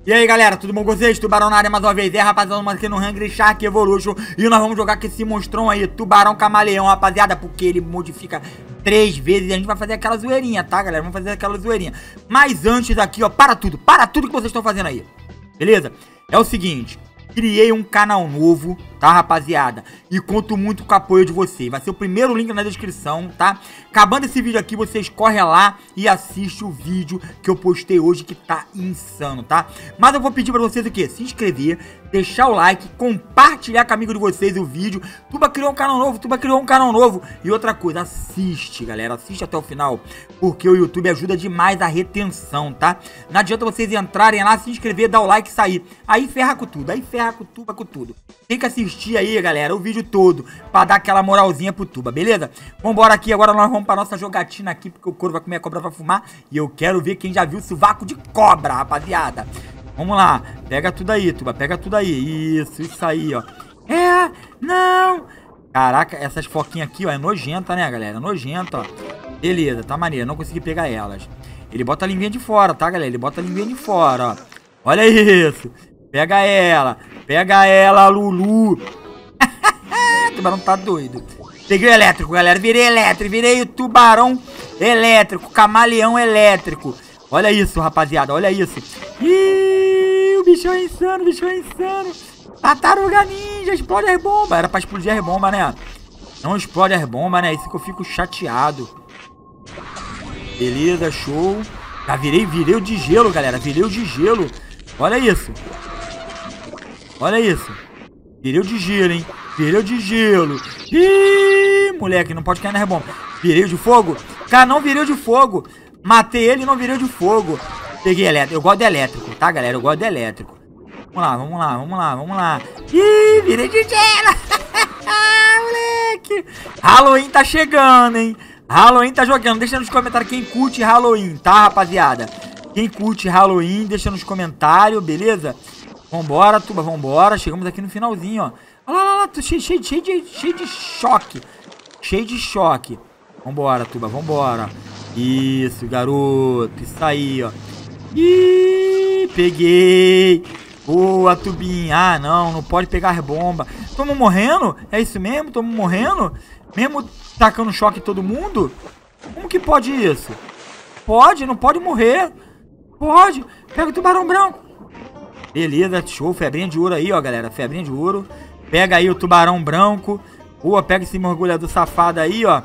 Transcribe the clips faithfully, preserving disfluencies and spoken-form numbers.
E aí galera, tudo bom com vocês? Tubarão na área mais uma vez, é rapaziada, mas aqui no Hungry Shark Evolution. E nós vamos jogar com esse monstrão aí, Tubarão Camaleão, rapaziada, porque ele modifica três vezes. E a gente vai fazer aquela zoeirinha, tá galera? Vamos fazer aquela zoeirinha. Mas antes aqui, ó, para tudo, para tudo que vocês estão fazendo aí, beleza? É o seguinte, criei um canal novo, tá rapaziada? E conto muito com o apoio de vocês. Vai ser o primeiro link na descrição, tá? Acabando esse vídeo aqui, vocês correm lá e assistem o vídeo que eu postei hoje, que tá insano, tá? Mas eu vou pedir pra vocês o quê? Se inscrever, deixar o like, compartilhar com o amigo de vocês o vídeo. Tuba criou um canal novo, Tuba criou um canal novo. E outra coisa, assiste, galera, assiste até o final, porque o YouTube ajuda demais a retenção, tá? Não adianta vocês entrarem lá, se inscrever, dar o like e sair. Aí ferra com tudo, aí ferra com Tuba, com tudo. Tem que assistir aí, galera, o vídeo todo, pra dar aquela moralzinha pro Tuba, beleza? Vambora aqui, agora nós vamos pra nossa jogatina aqui, porque o couro vai comer a cobra pra fumar. E eu quero ver quem já viu o sovaco de cobra, rapaziada. Vamos lá, pega tudo aí, Tuba, pega tudo aí. Isso, isso aí, ó. É, não. Caraca, essas foquinhas aqui, ó, é nojenta, né, galera? Nojenta, ó. Beleza, tá maneiro, não consegui pegar elas. Ele bota a linguinha de fora, tá, galera? Ele bota a linguinha de fora, ó. Olha isso. Pega ela, pega ela, Lulu. O tubarão tá doido. Peguei o elétrico, galera, virei elétrico, virei o tubarão elétrico, camaleão elétrico. Olha isso, rapaziada, olha isso. Ih, o bichão é insano, o bichão é insano. Tartaruga ninja, explode as bombas. Era pra explodir as bombas, né? Não explode as bombas, né? Isso que eu fico chateado. Beleza, show. Já virei, virei o de gelo, galera, virei o de gelo. Olha isso. Olha isso. Virei o de gelo, hein? Virei o de gelo. Ih, moleque, não pode cair na rebomba. Virei o de fogo? Cara, não virei o de fogo. Matei ele e não virei o de fogo. Peguei elétrico. Eu gosto de elétrico, tá, galera? Eu gosto de elétrico. Vamos lá, vamos lá, vamos lá, vamos lá. Ih, virei de gelo. Moleque. Halloween tá chegando, hein? Halloween tá jogando. Deixa nos comentários quem curte Halloween, tá, rapaziada? Quem curte Halloween, deixa nos comentários, beleza? Vambora, Tuba, vambora. Chegamos aqui no finalzinho, ó. Olha lá, lá, lá, tô cheio, cheio, cheio, de, cheio de choque. Cheio de choque. Vambora, Tuba, vambora. Isso, garoto. Isso aí, ó. Ih, peguei. Boa, Tubinha. Ah, não, não pode pegar as bombas. Tamo morrendo? É isso mesmo? Tamo morrendo? Mesmo tacando choque em todo mundo? Como que pode isso? Pode, não pode morrer. Pode. Pega o tubarão branco. Beleza, show. Febrinha de ouro aí, ó, galera. Febrinha de ouro. Pega aí o tubarão branco. Boa, pega esse mergulhador safado aí, ó.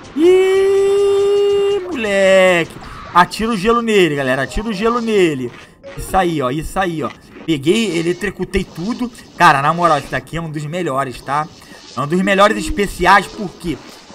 Ih, moleque. Atira o gelo nele, galera. Atira o gelo nele. Isso aí, ó. Isso aí, ó. Peguei, eletricutei tudo. Cara, na moral, esse daqui é um dos melhores, tá? É um dos melhores especiais, porque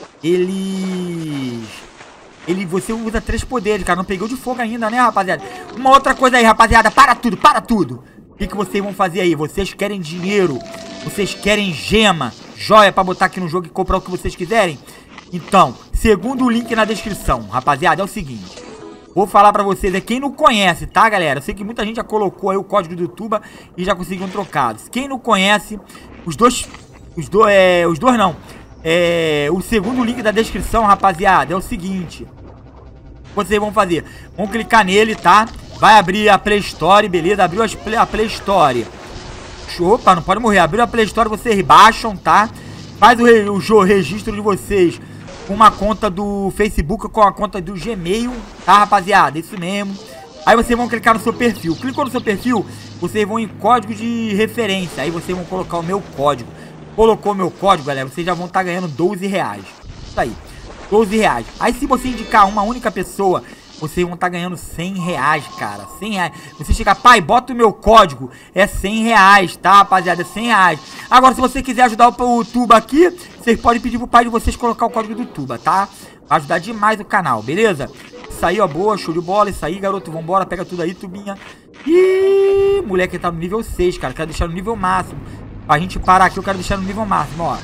eles... Ele, você usa três poderes, cara. Não pegou de fogo ainda, né, rapaziada? Uma outra coisa aí, rapaziada. Para tudo, para tudo. O que, que vocês vão fazer aí? Vocês querem dinheiro? Vocês querem gema? Joia pra botar aqui no jogo e comprar o que vocês quiserem? Então, segundo o link na descrição, rapaziada, é o seguinte. Vou falar pra vocês, é quem não conhece, tá, galera? Eu sei que muita gente já colocou aí o código do Tuba e já conseguiu um trocado. Quem não conhece, os dois... Os dois, é... Os dois não. É... O segundo link da descrição, rapaziada, é o seguinte. Vocês vão fazer, vão clicar nele, tá? Vai abrir a Play Store, beleza? Abriu as play, a Play Store. Opa, não pode morrer. Abriu a Play Store, vocês baixam, tá? Faz o, re, o registro de vocês com uma conta do Facebook, com a conta do Gmail, tá, rapaziada? Isso mesmo. Aí vocês vão clicar no seu perfil. Clicou no seu perfil, vocês vão em código de referência. Aí vocês vão colocar o meu código. Colocou o meu código, galera, vocês já vão estar ganhando doze reais. Isso aí. doze reais. Aí se você indicar uma única pessoa, vocês vão estar ganhando cem reais, cara. cem reais. Você chegar, pai, bota o meu código. É cem reais, tá, rapaziada? É cem reais. Agora, se você quiser ajudar o, o Tuba aqui, vocês podem pedir pro pai de vocês colocar o código do Tuba, tá? Vai ajudar demais o canal, beleza? Isso aí, ó, boa, show de bola. Isso aí, garoto, vambora. Pega tudo aí, Tubinha. Ih, moleque, tá no nível seis, cara. Quero deixar no nível máximo. Pra gente parar aqui, eu quero deixar no nível máximo, ó.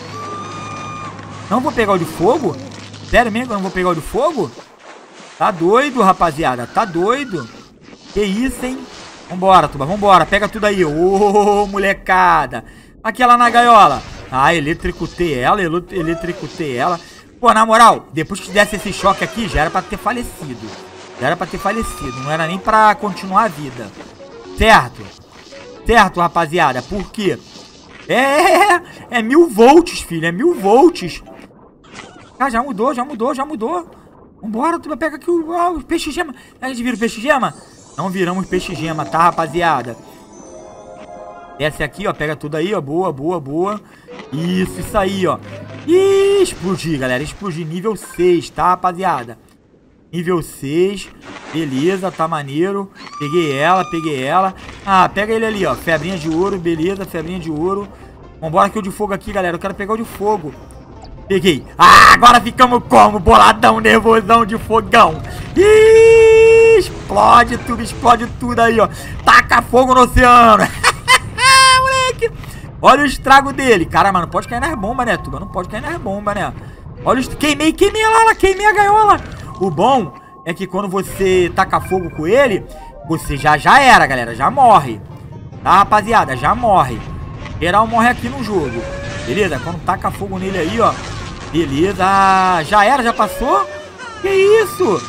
Não vou pegar o de fogo? Sério mesmo que eu não vou pegar o de fogo? Tá doido, rapaziada. Tá doido. Que isso, hein? Vambora, Tuba. Vambora. Pega tudo aí. Ô, molecada. Aquela na gaiola. Ah, eletricutei ela. Eletricutei ela. Pô, na moral, depois que desse esse choque aqui, já era pra ter falecido. Já era pra ter falecido. Não era nem pra continuar a vida. Certo? Certo, rapaziada. Por quê? É, é mil volts, filho. É mil volts. Ah, já mudou, já mudou, já mudou. Vambora, tu pega aqui o, ah, o peixe gema. A gente vira o peixe gema? Não viramos peixe gema, tá, rapaziada? Desce aqui, ó. Pega tudo aí, ó. Boa, boa, boa. Isso, isso aí, ó. Ih, explodir, galera. Explodir nível seis, tá, rapaziada? Nível seis. Beleza, tá maneiro. Peguei ela, peguei ela. Ah, pega ele ali, ó. Febrinha de ouro, beleza. Febrinha de ouro. Vambora que o de fogo aqui, galera. Eu quero pegar o de fogo. Peguei. Ah, agora ficamos como? Boladão, nervosão de fogão. Ih, explode tudo, explode tudo aí, ó. Taca fogo no oceano. Moleque. Olha o estrago dele. Cara, mano, não pode cair nas bombas, né, Tuba? Não pode cair nas bombas, né? Olha o... Queimei, queimei ela, queimei a gaiola. O bom é que quando você taca fogo com ele, você já, já era, galera. Já morre. Tá, rapaziada? Já morre. Geral morre aqui no jogo. Beleza? Quando taca fogo nele aí, ó. Beleza. Ah, já era, já passou? Que isso?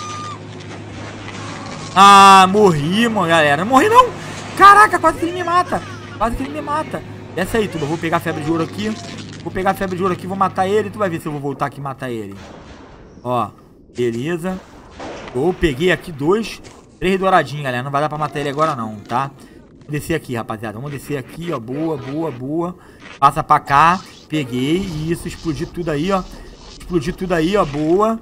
Ah, morri, mano, galera. Não morri, não. Caraca, quase que ele me mata. Quase que ele me mata. Desce aí, Tuba. Vou pegar a febre de ouro aqui. Vou pegar a febre de ouro aqui, vou matar ele. Tu vai ver se eu vou voltar aqui e matar ele. Ó, beleza. Eu peguei aqui dois. Três douradinhos, galera. Não vai dar pra matar ele agora não, tá? Vou descer aqui, rapaziada. Vamos descer aqui, ó. Boa, boa, boa. Passa pra cá. Peguei. Isso, explodi tudo aí, ó. Explodi tudo aí, ó. Boa.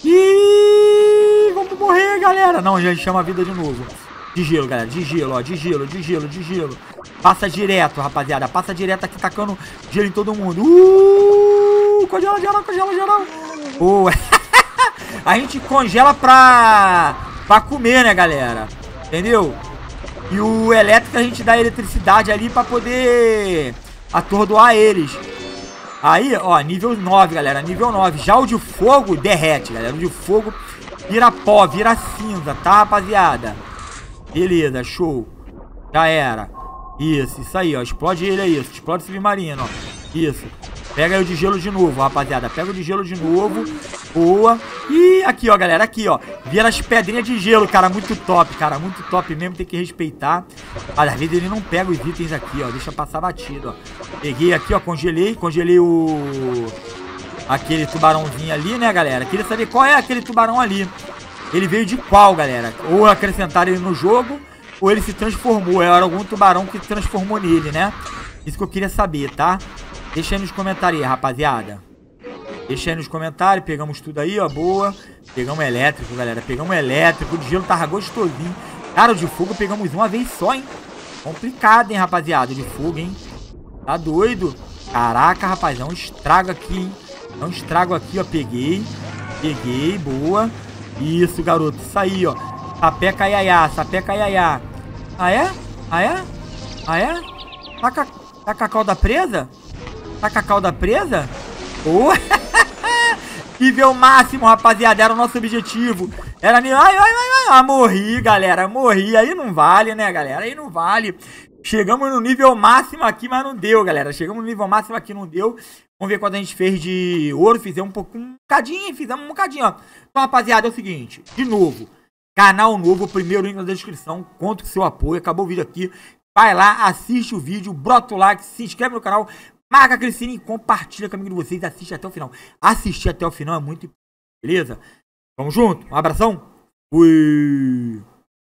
Ih, vamos morrer, galera. Não, já chama a vida de novo. De gelo, galera. De gelo, ó. De gelo, de gelo, de gelo. Passa direto, rapaziada. Passa direto aqui, tacando gelo em todo mundo. Uh! Congela geral, congela geral. Boa. A gente congela pra... pra comer, né, galera? Entendeu? E o elétrico a gente dá eletricidade ali pra poder atordoar eles. Aí, ó, nível nove, galera. Nível nove. Já o de fogo derrete, galera. O de fogo vira pó, vira cinza, tá, rapaziada? Beleza, show. Já era. Isso, isso aí, ó. Explode ele aí, isso. Explode o submarino, ó. Isso. Pega aí o de gelo de novo, rapaziada. Pega o de gelo de novo. Boa. E aqui, ó, galera. Aqui, ó. Vira as pedrinhas de gelo, cara. Muito top, cara. Muito top mesmo. Tem que respeitar. Mas às vezes ele não pega os itens aqui, ó. Deixa passar batido, ó. Peguei aqui, ó. Congelei. Congelei o... aquele tubarãozinho ali, né, galera? Queria saber qual é aquele tubarão ali. Ele veio de qual, galera? Ou acrescentaram ele no jogo, ou ele se transformou. Era algum tubarão que se transformou nele, né? Isso que eu queria saber, tá? Deixa aí nos comentários aí, rapaziada. Deixa aí nos comentários. Pegamos tudo aí, ó. Boa. Pegamos elétrico, galera. Pegamos elétrico. O de gelo tava gostosinho. Cara, o de fogo pegamos uma vez só, hein? Complicado, hein, rapaziada. O de fogo, hein? Tá doido? Caraca, rapaz. É um estrago aqui, hein? É um estrago aqui, ó. Peguei. Peguei. Boa. Isso, garoto. Isso aí, ó. Sapeca iaiá. Sapeca iaiá. Ah, é? Ah, é? Ah, é? Tá com a, tá com a cauda presa? Tá com a cauda presa? Oh. Nível máximo, rapaziada. Era o nosso objetivo. Era nível... Ai, ai, ai, ai. Ah, morri, galera. Morri. Aí não vale, né, galera? Aí não vale. Chegamos no nível máximo aqui, mas não deu, galera. Chegamos no nível máximo aqui, não deu. Vamos ver quanto a gente fez de ouro. Fizemos um pouco, um bocadinho, fizemos um bocadinho, ó. Então, rapaziada, é o seguinte. De novo, canal novo, primeiro link na descrição. Conto com o seu apoio. Acabou o vídeo aqui. Vai lá, assiste o vídeo, brota o like, se inscreve no canal. Marca aquele sininho e compartilha com o amigo de vocês. Assiste até o final. Assistir até o final é muito importante, beleza? Vamos junto? Um abração. Fui!